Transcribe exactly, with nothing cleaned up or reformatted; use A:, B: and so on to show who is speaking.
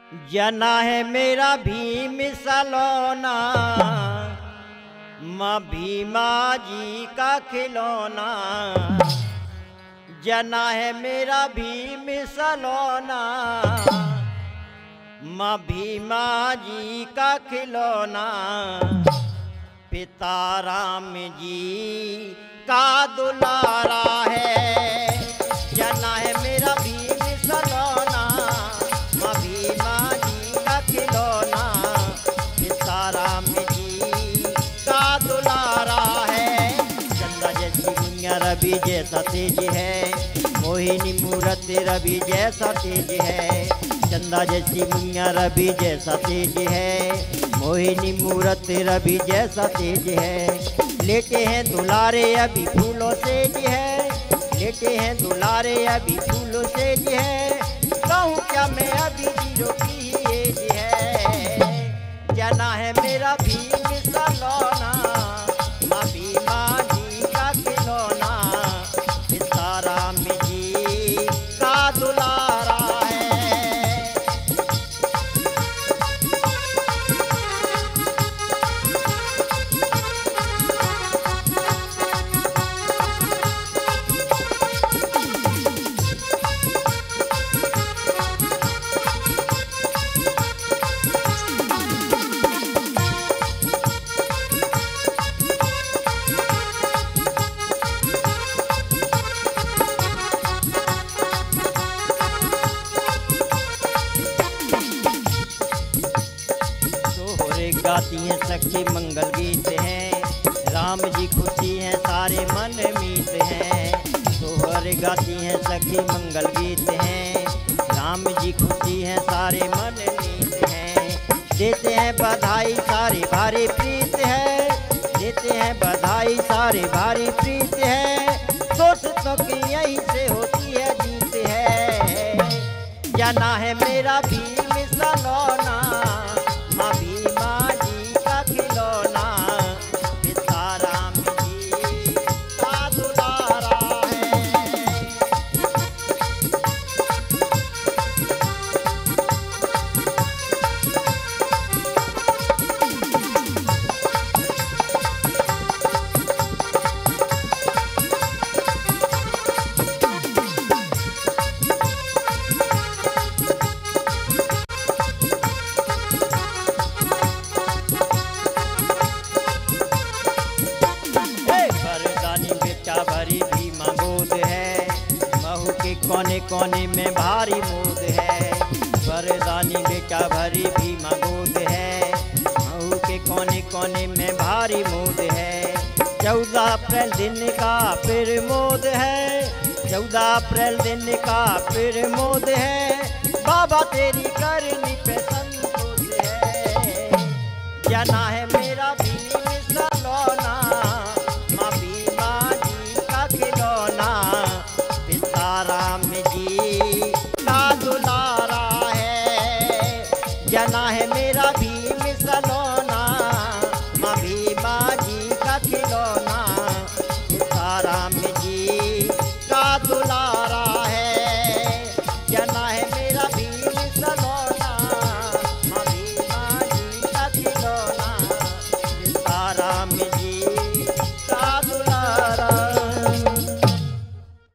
A: जना है मेरा भीम सलोना, माँ भीमा जी का खिलौना। जना है मेरा भीम सलोना, माँ भीमा जी का खिलौना। पिता राम जी का दुलारा है। जना है मेरा भीम सलोना, माँ भीमा जी का खिलौना। पिता राम जी का दुलारा है। चंदा जैसी दुनिया रवि जैसा तेज है, मोहिनी मूरत रवि जैसा तेज है। चंदा जैसी मुनिया रवि जैसा तेज है, मोहिनी मूरत रवि जैसा तेज है। लेटे हैं दुलारे अभी फूलों से जी है, लेटे हैं दुलारे अभी फूलों से जी है। कहूँ क्या मैं अभी जीरो की एज है। जना है मेरा भीम सलोना, माँ भीमा जी का खिलौना। पिता राम जी का दुलारा है। गाती हैं सखी मंगल गीत हैं, राम जी खुशी हैं सारे मन मीत हैं। सोहर गाती हैं सखी मंगल गीत हैं, राम जी खुशी हैं सारे मन मीत हैं। देते हैं बधाई सारे भारी प्रीत है, देते हैं बधाई सारे भारी प्रीत है। दोस्तों की यहीं से होती है जीत है। जना है मेरा भीम सलोना, माँ भीमा जी का खिलौना। पिता राम जी का दुलारा है। भरी भीमा गोद है, महू के कोने कोने में भारी मोद है। वरदानी बेटा भरी भीमा गोद है, महू के कोने कोने में भारी मोद है। चौदह अप्रैल दिन का फिर मोद है, चौदह अप्रैल दिन का फिर मोद है। बाबा तेरी कर